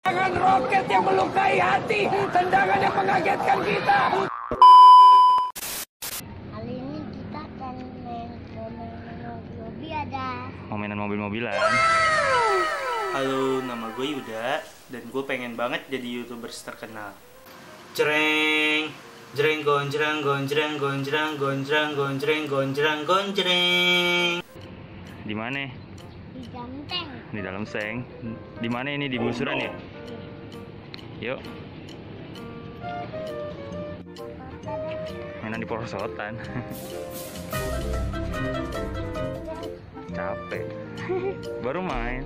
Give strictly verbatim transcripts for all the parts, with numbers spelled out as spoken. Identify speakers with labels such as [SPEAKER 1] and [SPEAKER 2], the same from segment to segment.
[SPEAKER 1] Tendangan roket yang melukai hati, tendangan yang mengagetkan kita.
[SPEAKER 2] Kali ini kita akan main mobil-mobil ada.
[SPEAKER 3] Mau mainan mobil-mobilan.
[SPEAKER 4] Halo, nama gue Yuda dan gue pengen banget jadi YouTubers terkenal. Jreng, jreng gonjreng gonjreng gonjreng gonjreng gonjreng gonjreng gonjreng.
[SPEAKER 3] Di mana?
[SPEAKER 2] Di Jamteng.
[SPEAKER 3] Di dalam seng. Di mana ini, di Busuran ya? Yuk. Mainan di Porosotan. Capek. Baru main.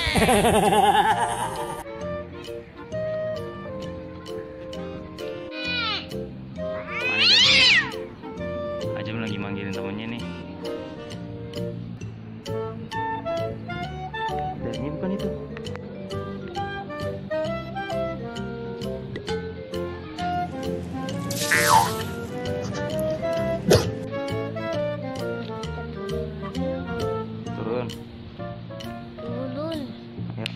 [SPEAKER 3] Mana jadi? Ajam lagi manggilin temennya nih. Ini bukan itu. Turun.
[SPEAKER 2] Turun.
[SPEAKER 3] Ayo.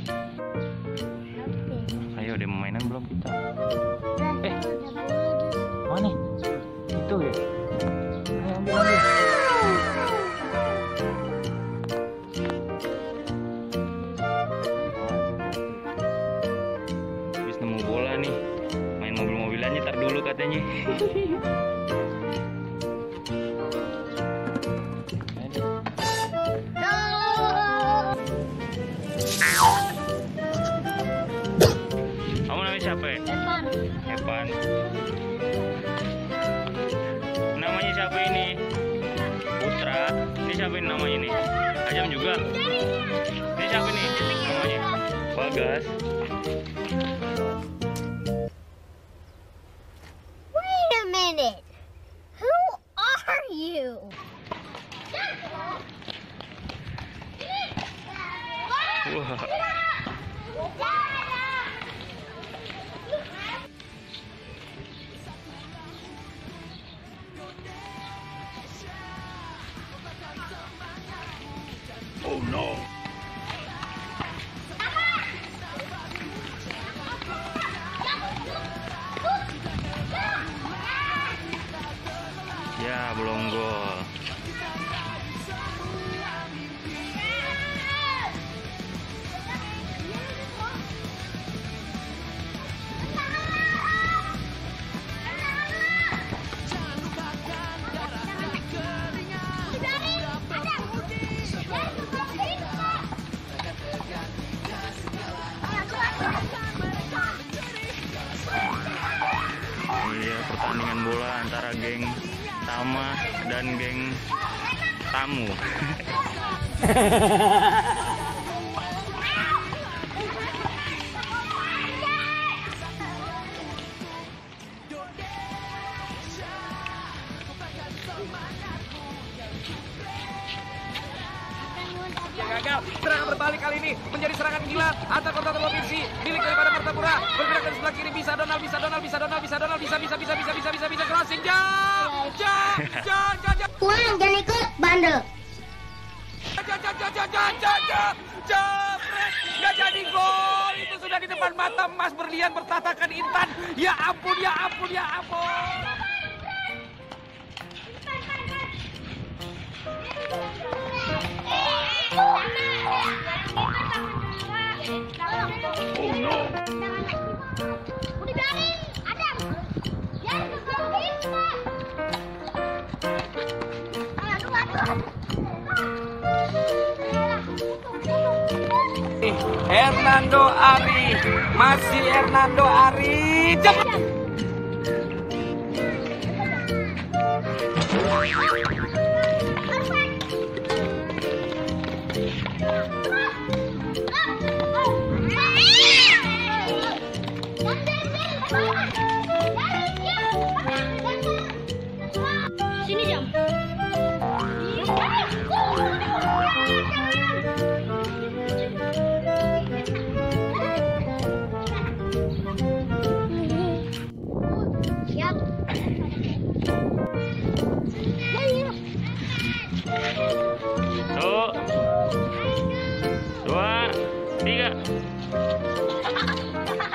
[SPEAKER 3] Ayo, udah mainan belum kita? Eh, mana? Itu ya? Ayo ambil ambil. Habis nemu bola nih. Main mobil-mobilannya tar dulu katanya. Kamu namanya siapa ya?
[SPEAKER 2] Evan.
[SPEAKER 3] Evan. Namanya siapa ini? Putra. Ini siapa ini namanya ini? Ajam juga. Ini siapa nih namanya? Bagas.
[SPEAKER 2] Wait a minute. Who are you?
[SPEAKER 3] Wah. Oh no. Ya, belum gol. Iya, pertandingan bola antara geng Tama dan geng Tamu.
[SPEAKER 1] Gagal, serangan berbalik kali ini menjadi serangan gila antar kota provinsi milik daripada Martapura. Bergerak dari sebelah kiri, bisa Donald, bisa Donald, bisa Donald, bisa Donald, bisa bisa bisa bisa bisa bisa bisa crossing, jam, jam, jam, jam, jam.
[SPEAKER 2] Pulang, jangan ikut bandel.
[SPEAKER 1] Jam, jam, jam, jam, jam, jam, jam, jam, nggak jadi gol. Itu sudah di depan mata emas berlian bertatakan intan. Ya ampun, ya ampun, ya ampun.
[SPEAKER 3] Oh no.
[SPEAKER 2] Udah biarin, Adam. Jangan begini. Aduh, aduh.
[SPEAKER 1] Hernando Ari, masih Hernando Ari. Cepat.
[SPEAKER 2] Sini jam. Siap.
[SPEAKER 3] Satu, dua, tiga.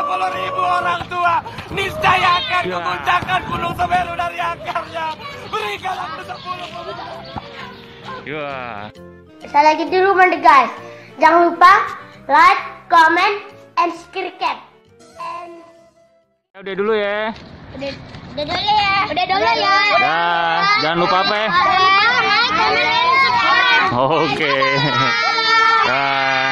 [SPEAKER 1] puluh ribu orang tua niscaya akan
[SPEAKER 3] Ya.
[SPEAKER 1] memuncakkan Gunung Semeru dari akarnya. Berikan aku sepuluh pemuda.
[SPEAKER 3] Wah.
[SPEAKER 2] Sekali lagi dulu mana guys. Jangan lupa like, comment, and subscribe. And
[SPEAKER 3] Udah dulu ya.
[SPEAKER 2] udah, udah dulu ya. Udah dulu ya.
[SPEAKER 3] Dah, jangan lupa apa ya?
[SPEAKER 2] Like, comment, and subscribe.
[SPEAKER 3] Oke. Dah.